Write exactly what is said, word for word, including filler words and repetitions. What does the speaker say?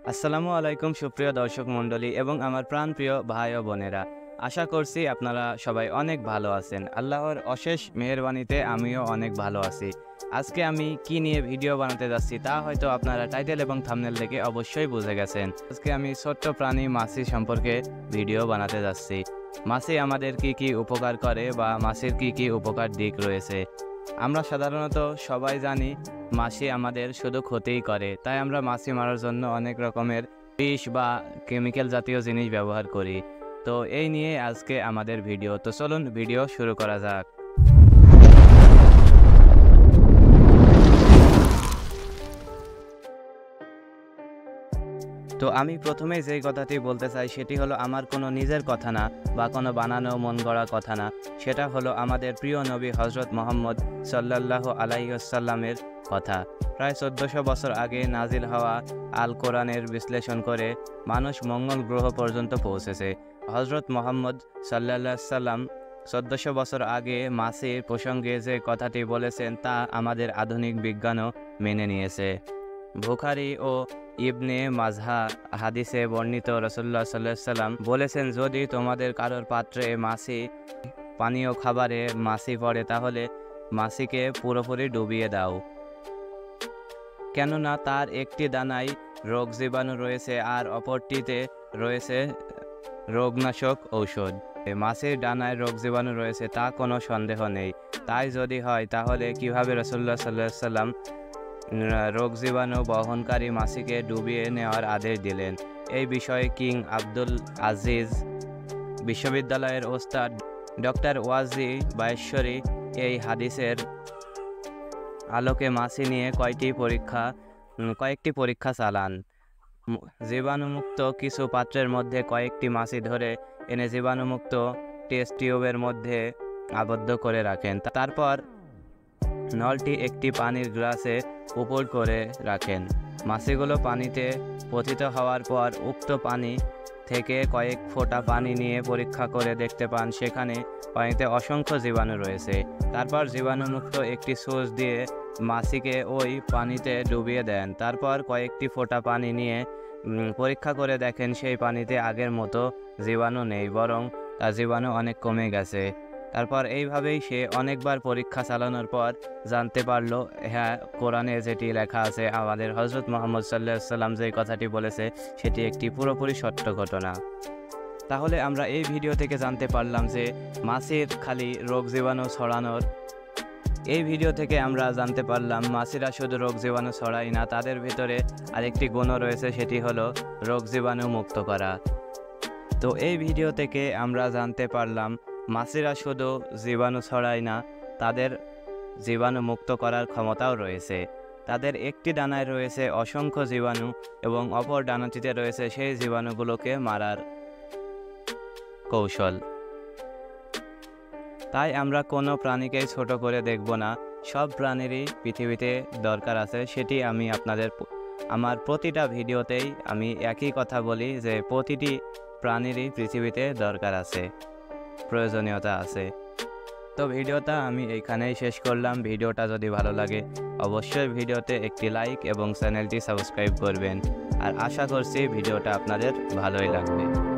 আসসালামু আলাইকুম সুপ্রিয় দর্শক মণ্ডলী এবং আমার প্রাণপ্রিয় ভাই ও বোনেরা, আশা করছি আপনারা সবাই অনেক ভালো আছেন। আল্লাহর অশেষ মেহেরবানিতে আমিও অনেক ভালো আছি। আজকে আমি কি নিয়ে ভিডিও বানাতে যাচ্ছি তা হয়তো আপনারা টাইটেল এবং থাম্বনেল দেখে অবশ্যই বুঝে গেছেন। আজকে আমি ছোট্ট প্রাণী মাছি সম্পর্কে ভিডিও বানাতে যাচ্ছি। মাছি আমাদের কি কি উপকার করে বা মাছির কি কি উপকার দিক রয়েছে। আমরা সাধারণত সবাই জানি মাছি আমাদের শুধু ক্ষতিই করে, তাই আমরা মাছি মারার জন্য অনেক রকমের বিষ বা কেমিক্যাল জাতীয় জিনিস ব্যবহার করি। তো এই নিয়ে আজকে আমাদের ভিডিও। তো চলুন ভিডিও শুরু করা যাক। তো আমি প্রথমে যেই কথাটি বলতে চাই সেটি হলো আমার কোনো নিজের কথা না বা কোনো বানানো মন গড়া কথা না, সেটা হলো আমাদের প্রিয় নবী হজরত মুহাম্মদ সাল্লাল্লাহু আলাইহি ওয়াসাল্লামের কথা। প্রায় চোদ্দোশো বছর আগে নাজিল হওয়া আল কোরআনের বিশ্লেষণ করে মানুষ মঙ্গল গ্রহ পর্যন্ত পৌঁছেছে। হজরত মুহাম্মদ সাল্লাল্লাহু আলাইহি সাল্লাম চোদ্দোশো বছর আগে মাছির প্রসঙ্গে যে কথাটি বলেছেন তা আমাদের আধুনিক বিজ্ঞানও মেনে নিয়েছে। বুখারী ও ইবনে মাজহা হাদিসে বর্ণিত রাসূলুল্লাহ সাল্লাল্লাহু আলাইহি সাল্লাম বলেছেন, যদি তোমাদের কারোর পাত্রে মাছি পানীয় খাবারে মাছি পড়ে তাহলে মাছিকে পুরোপুরি ডুবিয়ে দাও, কেননা তার একটি দানায় রোগ জীবাণু রয়েছে আর অপরটিতে রয়েছে রোগনাশক ঔষধ। মাছির ডানায় রোগ জীবাণু রয়েছে তা কোনো সন্দেহ নেই। তাই যদি হয় তাহলে কিভাবে রাসূলুল্লাহ সাল্লাল্লাহু আলাইহি সাল্লাম রোগ জীবাণু বহনকারী মাছিকে ডুবিয়ে নেওয়ার আদেশ দিলেন। এই বিষয়ে কিং আব্দুল আজিজ বিশ্ববিদ্যালয়ের ওস্তাদ ডক্টর ওয়াজি বায়েশ্বরী এই হাদিসের আলোকে মাছি নিয়ে কয়টি পরীক্ষা কয়েকটি পরীক্ষা চালান। জীবাণুমুক্ত কিছু পাত্রের মধ্যে কয়েকটি মাছি ধরে এনে জীবাণুমুক্ত টেস্ট টিউবের মধ্যে আবদ্ধ করে রাখেন। তারপর নলটি একটি পানির গ্লাসে উপর করে রাখেন। মাছিগুলো পানিতে পতিত হওয়ার পর উক্ত পানি থেকে কয়েক ফোঁটা পানি নিয়ে পরীক্ষা করে দেখতে পান সেখানে পানিতে অসংখ্য জীবাণু রয়েছে। তারপর জীবাণুমুক্ত একটি সুচ দিয়ে মাছিকে ওই পানিতে ডুবিয়ে দেন। তারপর কয়েকটি ফোঁটা পানি নিয়ে পরীক্ষা করে দেখেন সেই পানিতে আগের মতো জীবাণু নেই, বরং তার জীবাণু অনেক কমে গেছে। তারপর এইভাবেই সে অনেকবার পরীক্ষা চালানোর পর জানতে পারলো, হ্যাঁ, কোরআনে যেটি লেখা আছে, আমাদের হজরত মুহাম্মদ সাল্লাল্লাহু আলাইহি সাল্লাম যেই কথাটি বলেছে সেটি একটি পুরোপুরি সত্য ঘটনা। তাহলে আমরা এই ভিডিও থেকে জানতে পারলাম যে মাছির খালি রোগ জীবাণু ছড়ানোর এই ভিডিও থেকে আমরা জানতে পারলাম মাছিরা শুধু রোগ জীবাণু ছড়ায় না, তাদের ভিতরে আরেকটি গুণ রয়েছে, সেটি হলো রোগ জীবাণু মুক্ত করা। তো এই ভিডিও থেকে আমরা জানতে পারলাম মাছিরা শুধু জীবাণু ছড়ায় না, তাদের জীবাণু মুক্ত করার ক্ষমতাও রয়েছে। তাদের একটি ডানায় রয়েছে অসংখ্য জীবাণু এবং অপর ডানাটিতে রয়েছে সেই জীবাণুগুলোকে মারার কৌশল। তাই আমরা কোনো প্রাণীকেই ছোট করে দেখব না, সব প্রাণীরই পৃথিবীতে দরকার আছে। সেটি আমি আপনাদের আমার প্রতিটা ভিডিওতেই আমি একই কথা বলি যে প্রতিটি প্রাণীরই পৃথিবীতে দরকার আছে, প্রয়োজনীয়তা আছে। তো ভিডিওটা আমি এইখানেই শেষ করলাম। ভিডিওটা যদি ভালো লাগে অবশ্যই ভিডিওতে একটি লাইক এবং চ্যানেলটি সাবস্ক্রাইব করবেন। আর আশা করছি ভিডিওটা আপনাদের ভালোই লাগবে।